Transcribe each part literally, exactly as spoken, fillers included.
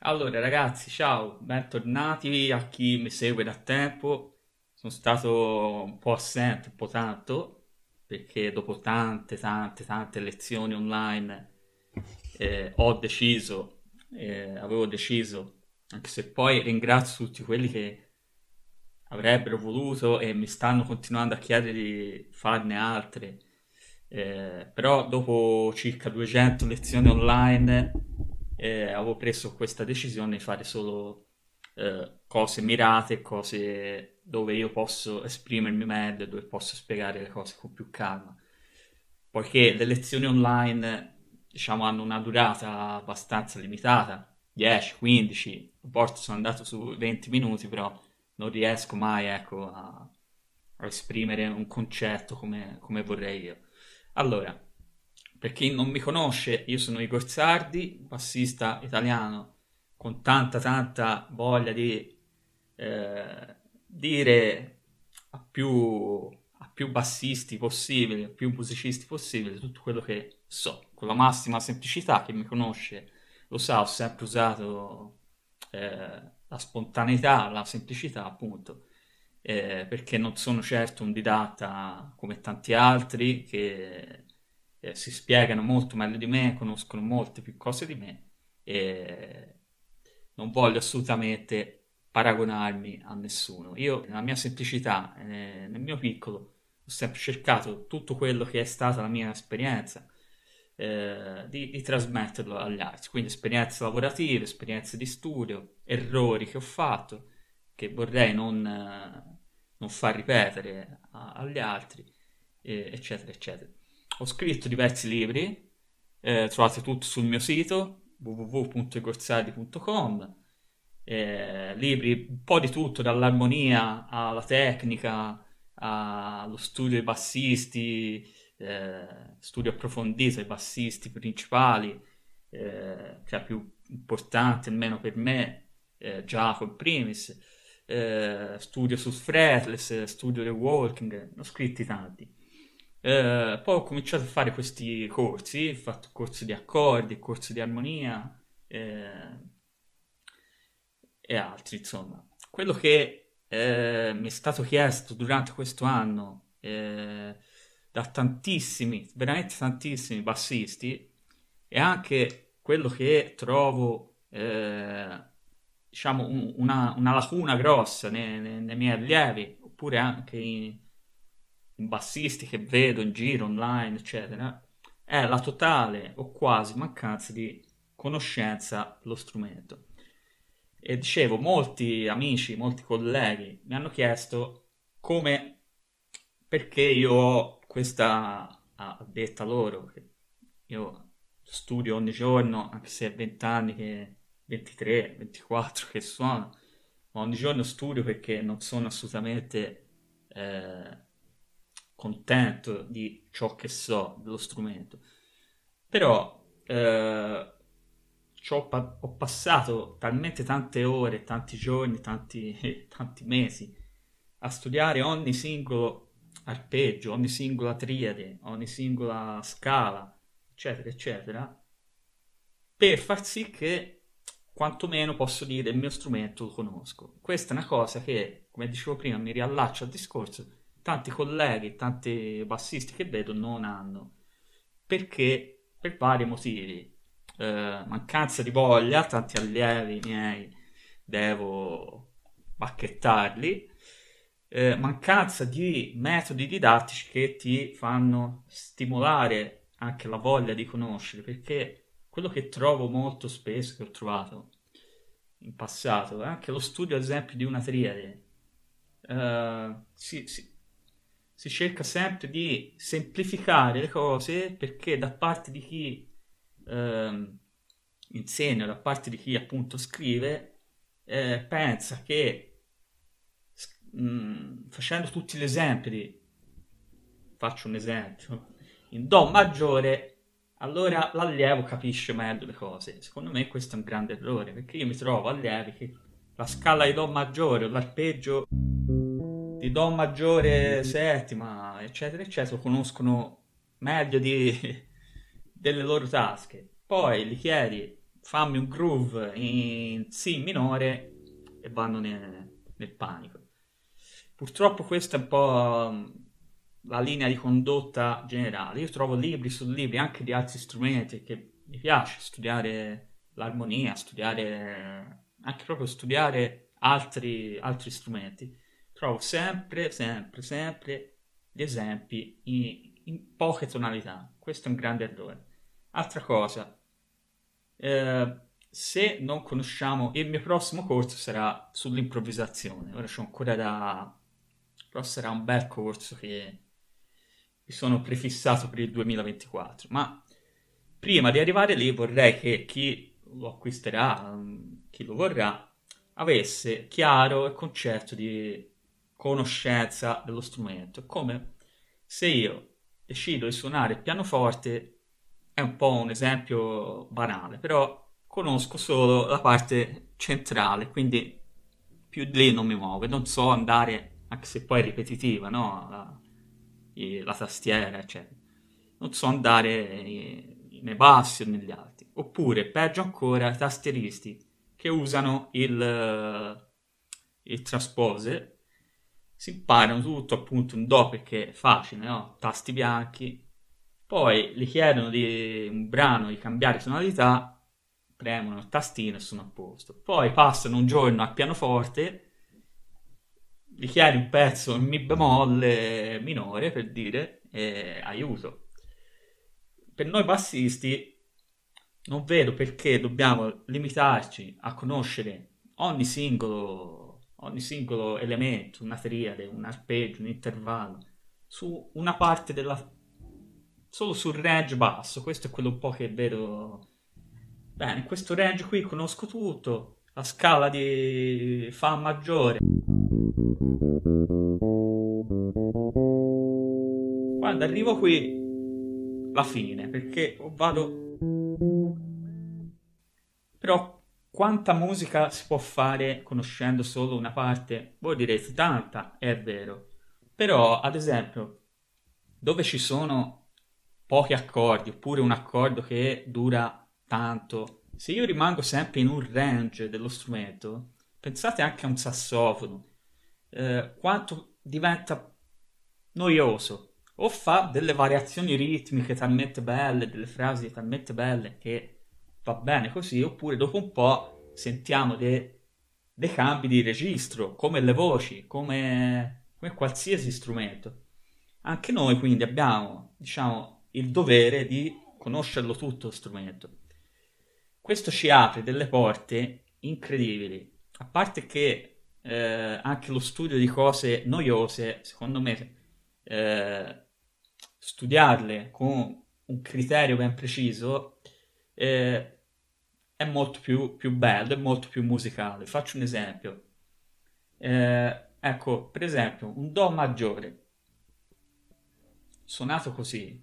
Allora, ragazzi, ciao, bentornati a chi mi segue da tempo. Sono stato un po' assente, un po' tanto, perché dopo tante, tante, tante lezioni online eh, ho deciso, eh, avevo deciso, anche se poi ringrazio tutti quelli che avrebbero voluto e mi stanno continuando a chiedere di farne altre. Eh, però dopo circa duecento lezioni online eh, avevo preso questa decisione di fare solo eh, cose mirate, cose dove io posso esprimermi meglio, dove posso spiegare le cose con più calma. Poiché le lezioni online, diciamo, hanno una durata abbastanza limitata, dieci, quindici, a volte sono andato su venti minuti, però non riesco mai, ecco, a, a esprimere un concetto come, come vorrei io. Allora, per chi non mi conosce, io sono Igor Sardi, bassista italiano con tanta tanta voglia di eh, dire a più, a più bassisti possibili, a più musicisti possibili tutto quello che so, con la massima semplicità. Chi mi conosce lo sa, ho sempre usato eh, la spontaneità, la semplicità, appunto, eh, perché non sono certo un didatta come tanti altri che eh, si spiegano molto meglio di me, conoscono molte più cose di me e non voglio assolutamente paragonarmi a nessuno. Io, nella mia semplicità, eh, nel mio piccolo, ho sempre cercato tutto quello che è stata la mia esperienza eh, di, di trasmetterlo agli altri, quindi esperienze lavorative, esperienze di studio, errori che ho fatto, che vorrei non, eh, non far ripetere a- agli altri, eh, eccetera, eccetera. Ho scritto diversi libri, eh, trovate tutto sul mio sito w w w punto igorsardi punto com, eh, libri un po' di tutto, dall'armonia alla tecnica, allo studio dei bassisti, eh, studio approfondito dei bassisti principali, eh, cioè più importanti almeno per me, eh, Giacomo in primis, eh, studio sul fretless, studio del walking, ne ho scritti tanti. Eh, poi ho cominciato a fare questi corsi, ho fatto corsi di accordi, corsi di armonia eh, e altri, insomma. Quello che eh, mi è stato chiesto durante questo anno eh, da tantissimi, veramente tantissimi bassisti è anche quello che trovo, eh, diciamo, un- una, una lacuna grossa nei, nei- nei miei allievi, oppure anche in, in bassisti che vedo in giro, online, eccetera, è la totale o quasi mancanza di conoscenza dello strumento. E dicevo, molti amici, molti colleghi mi hanno chiesto come, perché io ho questa ah, detta loro, che io studio ogni giorno, anche se è venti anni che, ventitré, ventiquattro che suono, ma ogni giorno studio perché non sono assolutamente eh, contento di ciò che so dello strumento. Però eh, c'ho pa- ho passato talmente tante ore, tanti giorni, tanti, tanti mesi a studiare ogni singolo arpeggio, ogni singola triade, ogni singola scala, eccetera, eccetera, per far sì che quantomeno posso dire il mio strumento lo conosco. Questa è una cosa che, come dicevo prima, mi riallaccio al discorso, tanti colleghi, tanti bassisti che vedo non hanno, perché per vari motivi. Eh, mancanza di voglia, tanti allievi miei devo bacchettarli, eh, mancanza di metodi didattici che ti fanno stimolare anche la voglia di conoscere, perché quello che trovo molto spesso, che ho trovato in passato, è anche lo studio, ad esempio, di una triade. Eh, si, si- si cerca sempre di semplificare le cose perché da parte di chi ehm, insegna, da parte di chi appunto scrive, eh, pensa che s- mh, facendo tutti gli esempi, di- faccio un esempio, in Do maggiore, allora l'allievo capisce meglio le cose. Secondo me questo è un grande errore, perché io mi trovo allievi che la scala di Do maggiore o l'arpeggio di Do maggiore settima, eccetera, eccetera, lo conoscono meglio di, delle loro tasche. Poi gli chiedi, fammi un groove in Si minore e vanno nel, nel panico. Purtroppo questa è un po' mh, la linea di condotta generale. Io trovo libri su libri anche di altri strumenti che mi piace studiare l'armonia, studiare anche proprio studiare altri, altri strumenti. Trovo sempre, sempre, sempre gli esempi in, in poche tonalità. Questo è un grande errore. Altra cosa, eh, se non conosciamo, il mio prossimo corso sarà sull'improvvisazione. Ora c'ho ancora da... però sarà un bel corso che mi sono prefissato per il duemilaventiquattro. Ma prima di arrivare lì vorrei che chi lo acquisterà, mm, chi lo vorrà, avesse chiaro il concetto di conoscenza dello strumento. Come se io decido di suonare il pianoforte, è un po' un esempio banale, però conosco solo la parte centrale, quindi più di lì non mi muovo, e non so andare, anche se poi è ripetitiva, no? La, i- la tastiera, eccetera. Non so andare i- nei bassi o negli alti. Oppure, peggio ancora, i tastieristi che usano il, eh, il transpose, si imparano tutto appunto in Do perché è facile, no? Tasti bianchi, poi gli chiedono di un brano di cambiare tonalità, premono il tastino e sono a posto. Poi passano un giorno al pianoforte, gli chiedi un pezzo in Mi bemolle minore per dire, e aiuto. Per noi bassisti non vedo perché dobbiamo limitarci a conoscere ogni singolo, ogni singolo elemento, una triade, un arpeggio, un intervallo, su una parte della... solo sul range basso. Questo è quello un po' che vedo. Bene, in questo range qui conosco tutto, la scala di Fa maggiore. Quando arrivo qui, la fine, perché vado... Però quanta musica si può fare conoscendo solo una parte? Voi direte tanta, è vero. Però, ad esempio, dove ci sono pochi accordi, oppure un accordo che dura tanto, se io rimango sempre in un range dello strumento, pensate anche a un sassofono, eh, quanto diventa noioso. O fa delle variazioni ritmiche talmente belle, delle frasi talmente belle che va bene così, oppure dopo un po' sentiamo de- dei cambi di registro, come le voci, come, come qualsiasi strumento. Anche noi quindi abbiamo, diciamo, il dovere di conoscerlo tutto lo strumento. Questo ci apre delle porte incredibili. A parte che eh, anche lo studio di cose noiose, secondo me, eh, studiarle con un criterio ben preciso eh, è molto più, più bello, è molto più musicale. Faccio un esempio. Eh, ecco, per esempio, un Do maggiore suonato così,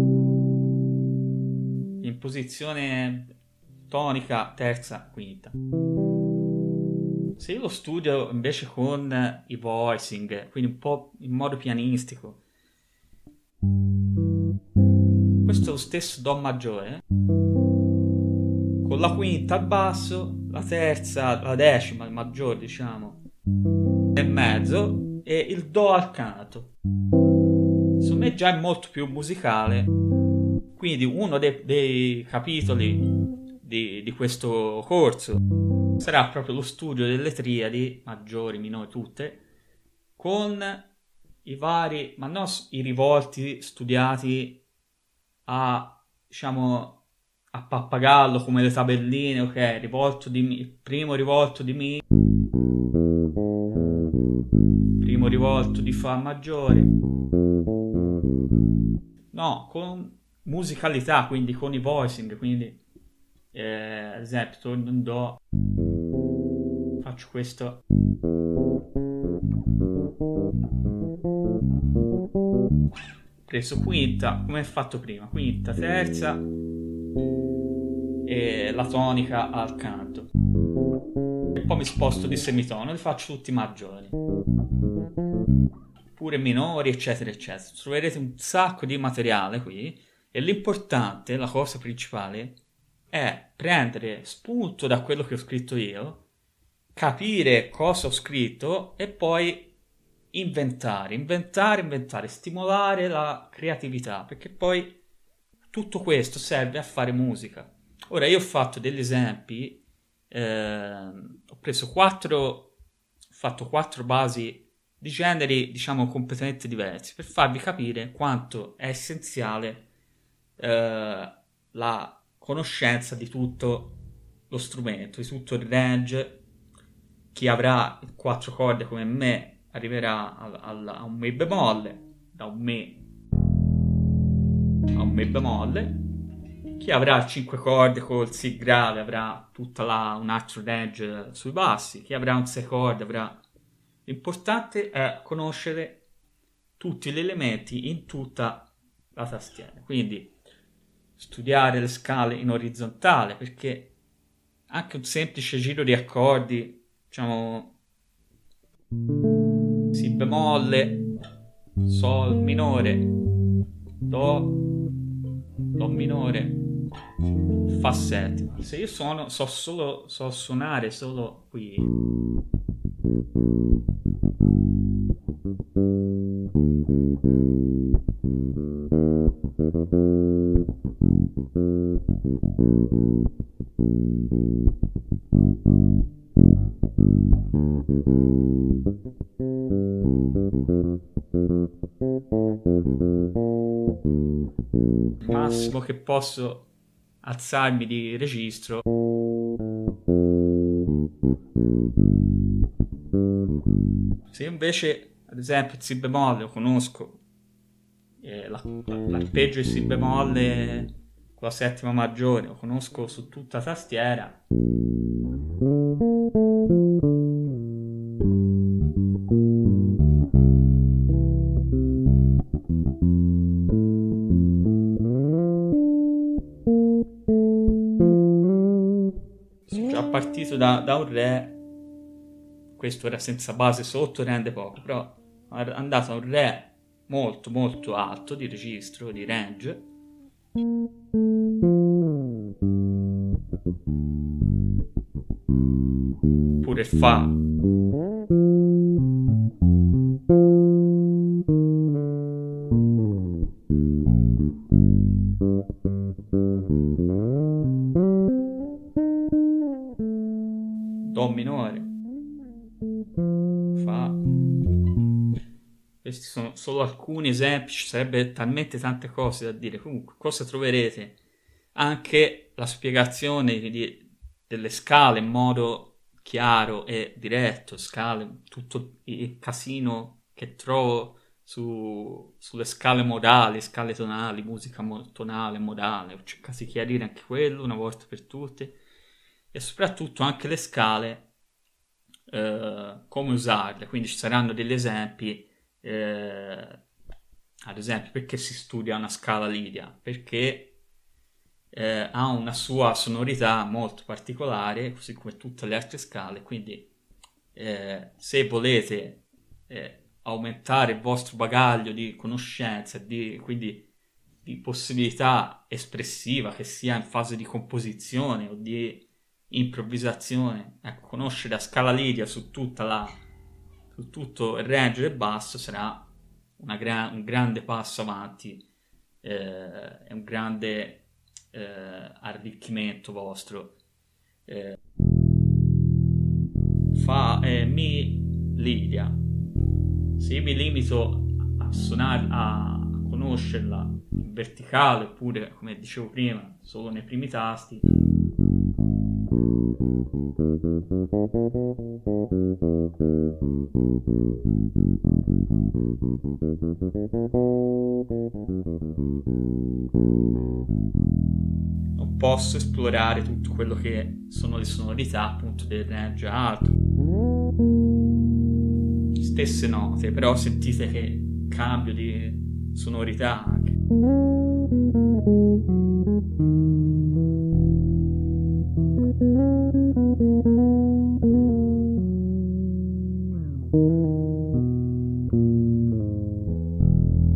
in posizione tonica, terza, quinta. Se io lo studio invece con i voicing, quindi un po' in modo pianistico, questo è lo stesso Do maggiore, con la quinta al basso, la terza, la decima, il maggiore diciamo, nel mezzo, e il Do al canto. Secondo me già è molto più musicale. Quindi uno dei, dei capitoli di, di questo corso sarà proprio lo studio delle triadi, maggiori, minori, tutte, con i vari, ma non i rivolti studiati a, diciamo, a pappagallo come le tabelline, ok, rivolto di Mi, primo rivolto di Mi, primo rivolto di Fa maggiore, no, con musicalità, quindi con i voicing, quindi eh, ad esempio torno in Do, faccio questo, preso quinta, come è fatto prima, quinta, terza e la tonica al canto, e poi mi sposto di semitono, li faccio tutti maggiori, pure minori, eccetera eccetera. Troverete un sacco di materiale qui, e l'importante, la cosa principale, è prendere spunto da quello che ho scritto io, capire cosa ho scritto e poi inventare, inventare, inventare, stimolare la creatività, perché poi tutto questo serve a fare musica. Ora io ho fatto degli esempi, ehm, ho preso quattro, ho fatto quattro basi di generi, diciamo, completamente diversi, per farvi capire quanto è essenziale eh, la conoscenza di tutto lo strumento, di tutto il range. Chi avrà quattro corde come me arriverà al- al- a un mi bemolle, da un mi a un mi bemolle. Chi avrà cinque corde col si grave avrà tutta la, un altro range sui bassi. Chi avrà un sei corde avrà... L'importante è conoscere tutti gli elementi in tutta la tastiera. Quindi studiare le scale in orizzontale, perché anche un semplice giro di accordi, diciamo si bemolle, sol minore, do, do minore, fa settima. Se io suono, so solo, so suonare solo qui, il massimo che posso alzarmi di registro. Se invece, ad esempio, il si bemolle lo conosco, eh, la- la- l'arpeggio di si bemolle con la settima maggiore lo conosco su tutta la tastiera, sono già partito da, da un re. Questo era senza base sotto, rende poco, però è andato a un re molto molto alto di registro, di range, pure il fa. Do minore, fa. Questi sono solo alcuni esempi, ci sarebbe talmente tante cose da dire. Comunque, cosa troverete? Anche la spiegazione di- delle scale in modo chiaro e diretto, scale, tutto il casino che trovo su- sulle scale modali, scale tonali, musica mo- tonale, modale, ho cercato di chiarire anche quello una volta per tutte e soprattutto anche le scale, eh, come usarle, quindi ci saranno degli esempi, eh, ad esempio perché si studia una scala lidia, perché eh, ha una sua sonorità molto particolare, così come tutte le altre scale, quindi eh, se volete eh, aumentare il vostro bagaglio di conoscenze, di, quindi di possibilità espressiva, che sia in fase di composizione o di improvvisazione, ecco, conoscere la scala lidia su tutta la, su tutto il range del basso sarà una gra- un grande passo avanti eh, è un grande eh, arricchimento vostro. Eh, fa eh, mi lidia. Se io mi limito a suonare, a, a conoscerla in verticale, oppure come dicevo prima, solo nei primi tasti, non posso esplorare tutto quello che sono le sonorità appunto del range alto. Stesse note, però sentite che cambio di sonorità anche.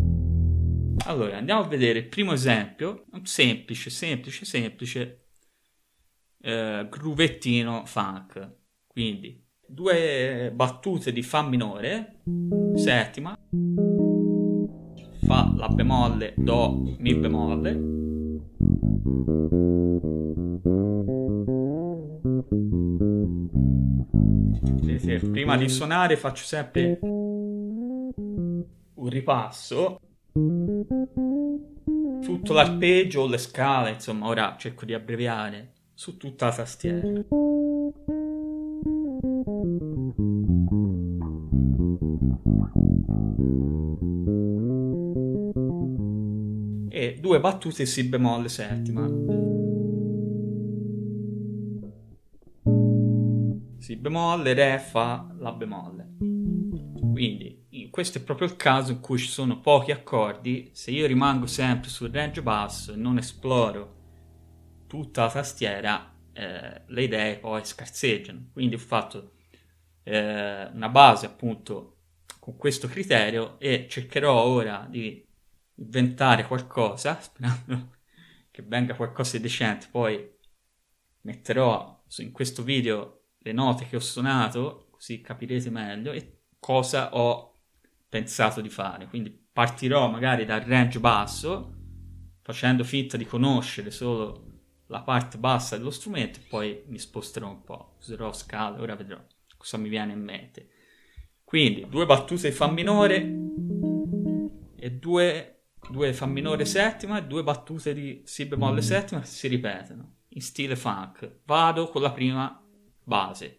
Allora, andiamo a vedere il primo esempio, un semplice, semplice, semplice, eh, groovettino funk. Quindi due battute di fa minore settima, fa, la bemolle, do, mi bemolle, vedete, prima di suonare faccio sempre un ripasso, tutto l'arpeggio o le scale, insomma, ora cerco di abbreviare, su tutta la tastiera. E due battute si bemolle settima. Si bemolle, re, fa, la bemolle. Quindi questo è proprio il caso in cui ci sono pochi accordi. Se io rimango sempre sul range basso e non esploro tutta la tastiera, eh, le idee poi scarseggiano. Quindi ho fatto eh, una base appunto con questo criterio e cercherò ora di inventare qualcosa, sperando che venga qualcosa di decente. Poi metterò in questo video le note che ho suonato, così capirete meglio e cosa ho pensato di fare. Quindi partirò magari dal range basso, facendo finta di conoscere solo la parte bassa dello strumento, e poi mi sposterò un po', userò scale, ora vedrò cosa mi viene in mente. Quindi due battute di fa minore e due, due fa minore settima e due battute di si bemolle settima che si ripetono in stile funk. Vado con la prima base.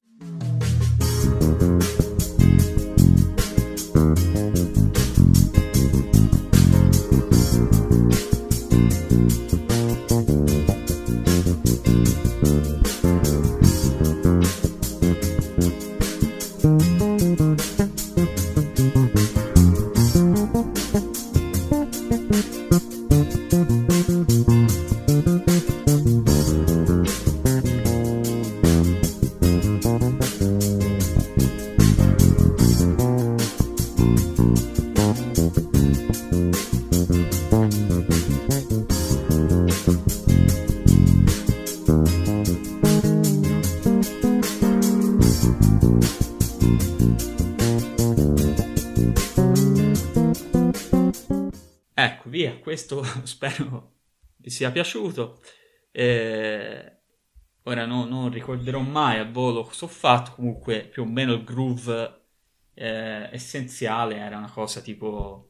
Ecco, via, questo spero vi sia piaciuto. Eh, ora no, non ricorderò mai a volo cosa ho fatto, comunque più o meno il groove eh, essenziale era una cosa tipo...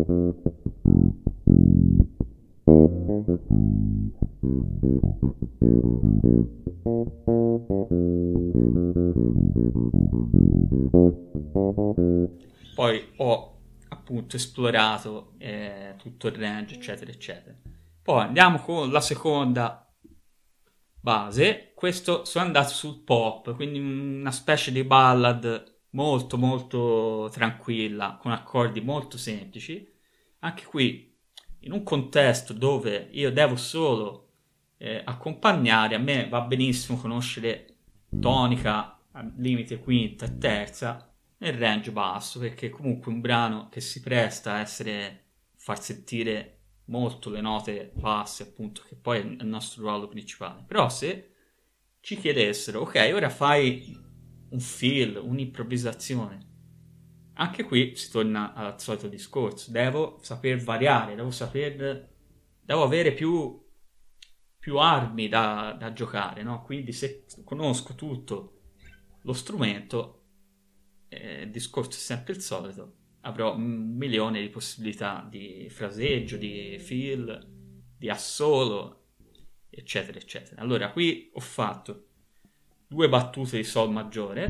Poi ho appunto esplorato eh, tutto il range, eccetera eccetera. Poi andiamo con la seconda base. Questo sono andato sul pop, quindi una specie di ballad molto molto tranquilla, con accordi molto semplici. Anche qui in un contesto dove io devo solo eh, accompagnare, a me va benissimo conoscere tonica, al limite quinta e terza, nel range basso, perché comunque è un brano che si presta a essere, far sentire molto le note basse, appunto, che poi è il nostro ruolo principale. Però se ci chiedessero, ok, ora fai un fill, un'improvvisazione, anche qui si torna al solito discorso, devo saper variare, devo saper, devo avere più, più armi da, da giocare, no? Quindi se conosco tutto lo strumento, Eh, il discorso è sempre il solito, avrò un milione di possibilità di fraseggio, di fill, di assolo, eccetera eccetera. Allora qui ho fatto due battute di sol maggiore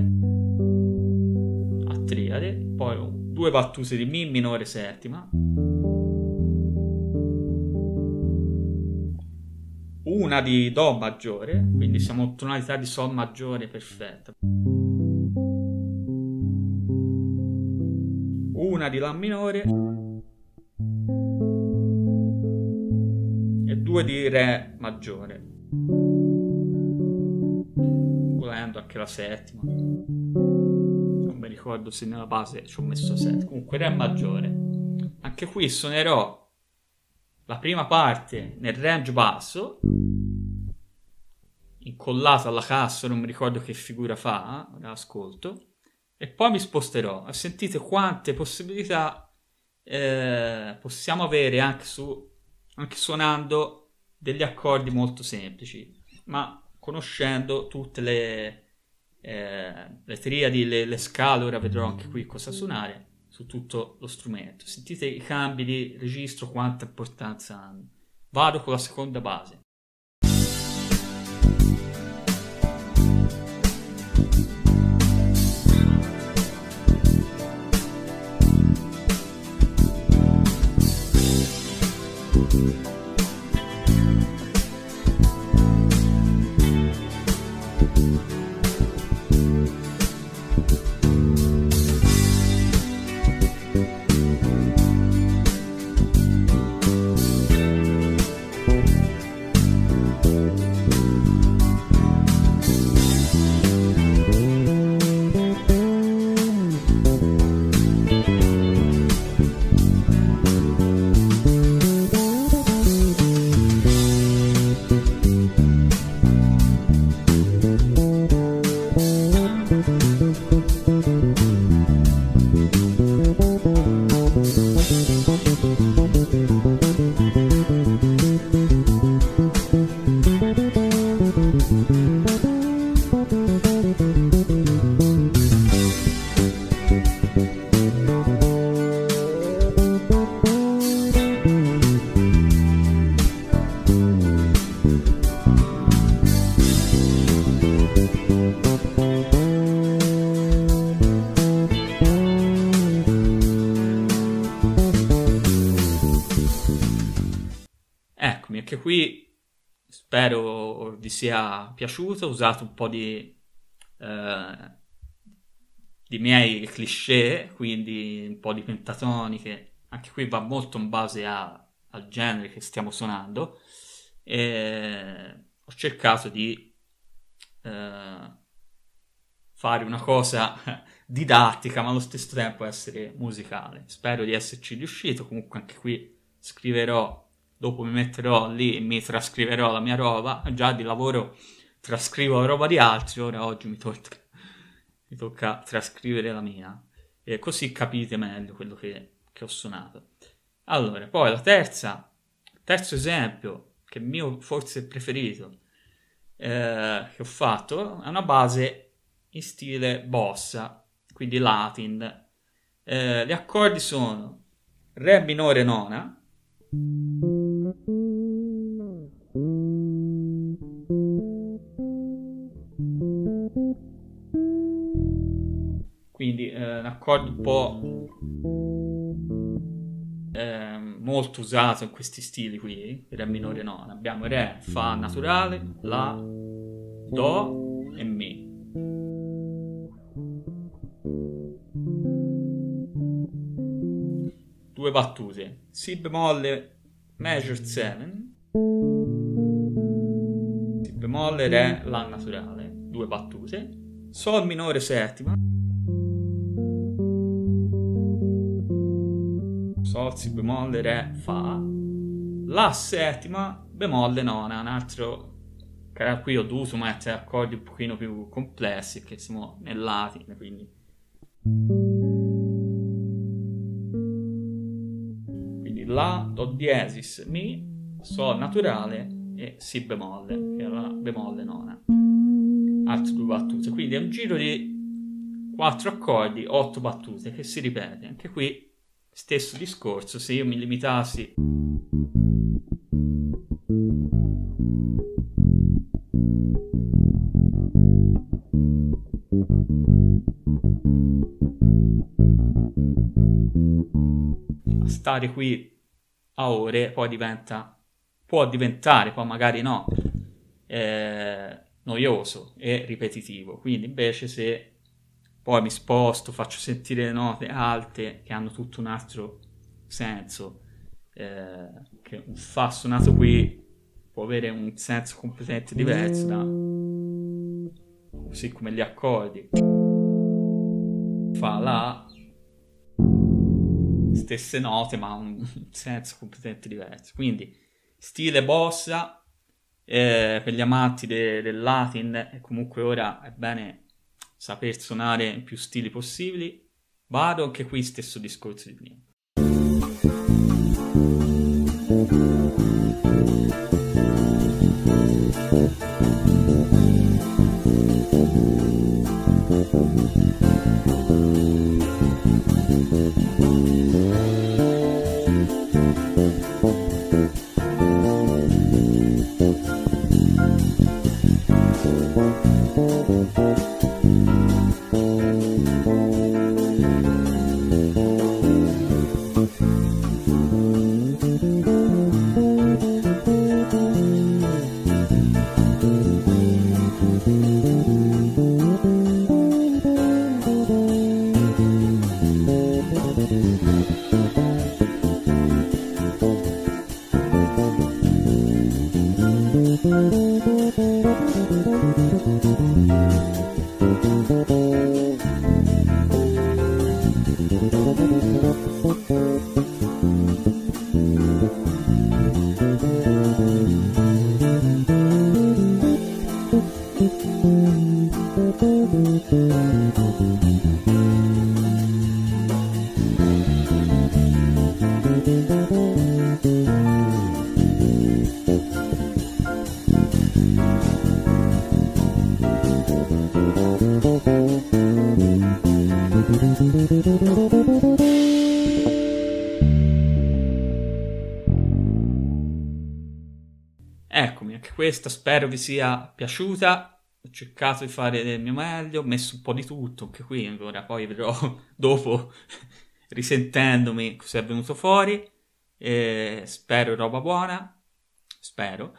a triade, poi due battute di mi minore settima, una di do maggiore, quindi siamo in tonalità di sol maggiore perfetta, una di la minore e due di re maggiore, volendo anche la settima, non mi ricordo se nella base ci ho messo sette, comunque re maggiore. Anche qui suonerò la prima parte nel range basso, incollato alla cassa, non mi ricordo che figura fa, ora ascolto, e poi mi sposterò. Sentite quante possibilità eh, possiamo avere anche, su, anche suonando degli accordi molto semplici, ma conoscendo tutte le, eh, le triadi, le, le scale. Ora vedrò anche qui cosa suonare su tutto lo strumento. Sentite i cambi di registro, quanta importanza hanno. Vado con la seconda base. Eccomi, anche qui spero vi sia piaciuto. Ho usato un po' di, eh, di miei cliché, quindi un po' di pentatoniche. Anche qui va molto in base a, al genere che stiamo suonando. E ho cercato di eh, fare una cosa didattica, ma allo stesso tempo essere musicale. Spero di esserci riuscito. Comunque anche qui scriverò, dopo mi metterò lì e mi trascriverò la mia roba. Già di lavoro trascrivo la roba di altri, ora oggi mi tocca, mi tocca trascrivere la mia, e così capite meglio quello che, che ho suonato. Allora, poi la terza, terzo esempio, che è il mio forse preferito, eh, che ho fatto, è una base in stile bossa, quindi Latin. Eh, gli accordi sono Re minore nona, quindi eh, un accordo un po' eh, molto usato in questi stili qui, Re minore nona. Abbiamo Re, Fa naturale, La, Do e Mi. Due battute, Si bemolle major sette, Si bemolle Re, La naturale, due battute, Sol minore settima, Sol, Si bemolle, Re, Fa, La settima, bemolle nona. Un altro che qui ho dovuto mettere accordi un pochino più complessi, che siamo nel latino, quindi quindi La, Do diesis, Mi, Sol naturale e Si bemolle, che è la bemolle nona. Altre due battute, quindi è un giro di quattro accordi, otto battute, che si ripete. Anche qui stesso discorso. Se io mi limitassi a stare qui a ore, poi diventa, può diventare, poi magari no, eh, noioso e ripetitivo. Quindi invece se poi mi sposto, faccio sentire le note alte che hanno tutto un altro senso, eh, che un Fa suonato qui può avere un senso completamente diverso da, così come gli accordi. Fa, La, stesse note ma un senso completamente diverso. Quindi stile bossa, Eh, per gli amanti de- del Latin, e comunque ora è bene saper suonare in più stili possibili, vado anche qui stesso discorso di prima. Eccomi, anche questa spero vi sia piaciuta. Ho cercato di fare del mio meglio, ho messo un po' di tutto anche qui, ancora poi vedrò dopo, risentendomi, cosa è venuto fuori. E spero roba buona, spero.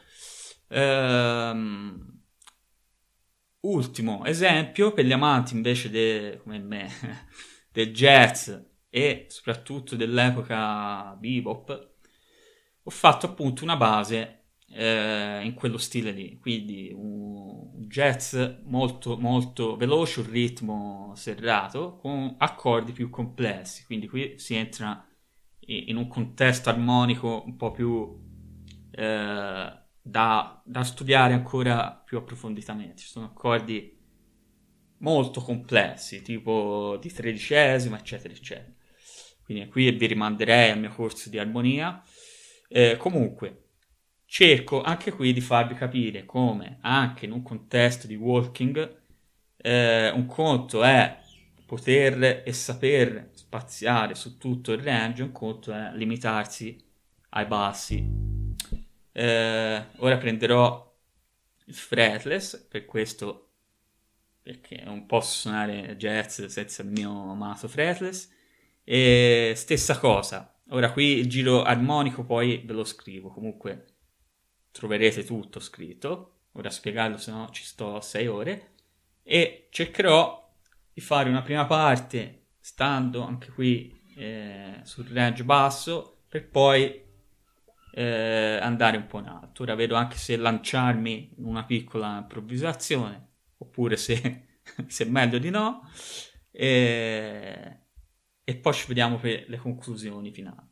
Ehm, ultimo esempio per gli amanti invece de, come me, del jazz e soprattutto dell'epoca bebop. Ho fatto appunto una base eh, in quello stile lì, quindi un jazz molto molto veloce, un ritmo serrato con accordi più complessi, quindi qui si entra in un contesto armonico un po' più eh, da, da studiare ancora più approfonditamente. Ci sono accordi molto complessi, tipo di tredicesima, eccetera, eccetera. Quindi qui vi rimanderei al mio corso di armonia. Eh, comunque, cerco anche qui di farvi capire come, anche in un contesto di walking, eh, un conto è poter e saper spaziare su tutto il range, un conto è limitarsi ai bassi. Eh, ora prenderò il fretless, per questo, perché non posso suonare jazz senza il mio amato fretless. E stessa cosa, ora qui il giro armonico poi ve lo scrivo, comunque troverete tutto scritto, ora a spiegarlo se no ci sto sei ore, e cercherò di fare una prima parte stando anche qui eh, sul range basso per poi eh, andare un po' in alto. Ora vedo anche se lanciarmi in una piccola improvvisazione oppure se, se è meglio di no, e, e poi ci vediamo per le conclusioni finali.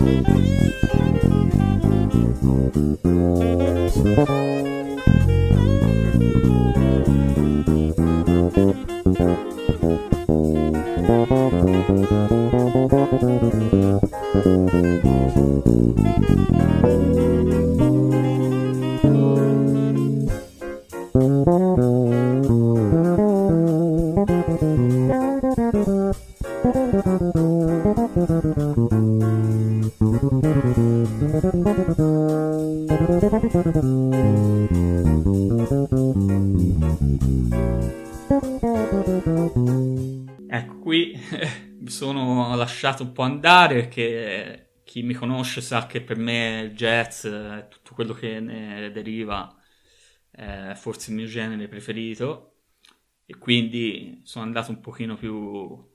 Ecco, qui mi sono lasciato un po' andare perché chi mi conosce sa che per me il jazz e tutto quello che ne deriva è forse il mio genere preferito, e quindi sono andato un pochino più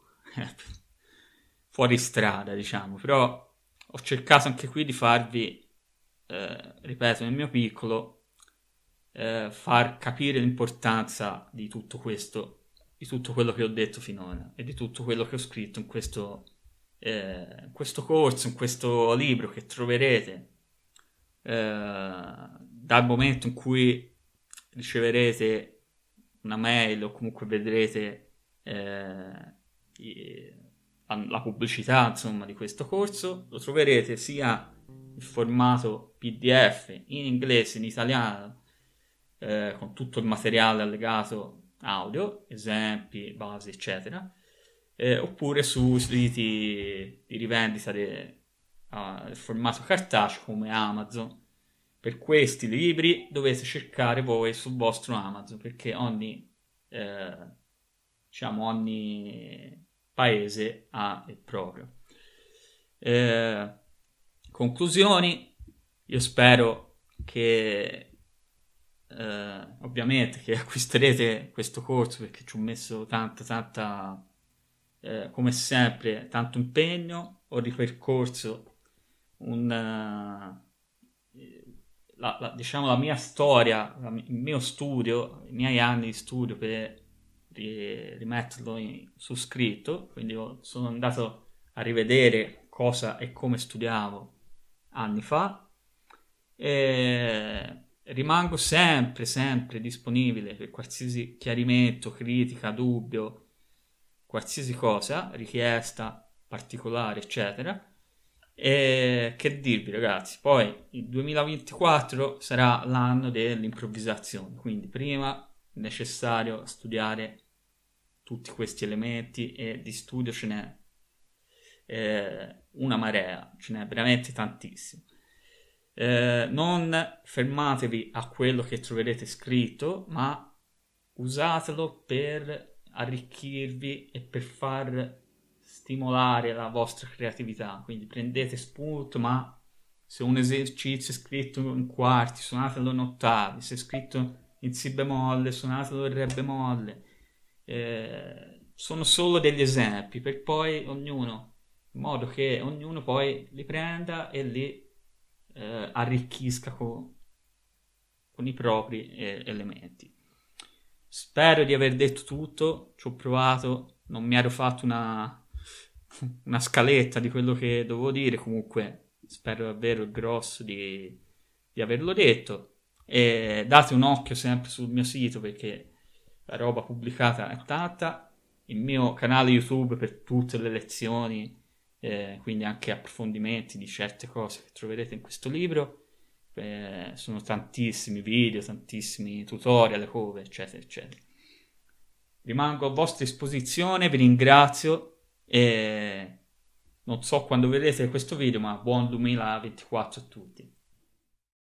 fuori strada, diciamo. Però ho cercato anche qui di farvi, eh, ripeto, nel mio piccolo, eh, far capire l'importanza di tutto questo, di tutto quello che ho detto finora e di tutto quello che ho scritto in questo, eh, in questo corso, in questo libro che troverete eh, dal momento in cui riceverete una mail o comunque vedrete eh, i- la, la pubblicità, insomma, di questo corso. Lo troverete sia in formato P D F, in inglese, in italiano, eh, con tutto il materiale allegato audio, esempi, basi, eccetera, eh, oppure su siti di rivendita de- ah, del formato cartaceo come Amazon. Per questi libri dovete cercare voi sul vostro Amazon, perché ogni, eh, diciamo, ogni paese ha il proprio. Eh, conclusioni, io spero che eh, ovviamente che acquisterete questo corso, perché ci ho messo tanta tanta eh, come sempre tanto impegno. Ho ripercorso un eh, la, la- diciamo la mia storia, la mi- il mio studio, i miei anni di studio per ri- rimetterlo in- su scritto. Quindi ho- sono andato a rivedere cosa e come studiavo anni fa, e rimango sempre, sempre disponibile per qualsiasi chiarimento, critica, dubbio, qualsiasi cosa, richiesta particolare, eccetera. E che dirvi, ragazzi, poi il duemilaventiquattro sarà l'anno dell'improvvisazione, quindi prima è necessario studiare tutti questi elementi, e di studio ce n'è eh, una marea, ce n'è veramente tantissimo. Eh, non fermatevi a quello che troverete scritto, ma usatelo per arricchirvi e per far stimolare la vostra creatività. Quindi prendete spunto, ma se un esercizio è scritto in quarti, suonatelo in ottavi; se è scritto in si bemolle, suonatelo in re bemolle. Eh, sono solo degli esempi, per poi ognuno, in modo che ognuno poi li prenda e li eh, arricchisca con, con i propri eh, elementi. Spero di aver detto tutto, ci ho provato, non mi ero fatto una, una scaletta di quello che dovevo dire. Comunque spero davvero il grosso di, di averlo detto, e date un occhio sempre sul mio sito perché la roba pubblicata è tanta, il mio canale YouTube per tutte le lezioni, eh, quindi anche approfondimenti di certe cose che troverete in questo libro. Eh, sono tantissimi video, tantissimi tutorial, cover, eccetera, eccetera. Rimango a vostra disposizione, vi ringrazio e non so quando vedrete questo video, ma buon duemilaventiquattro a tutti.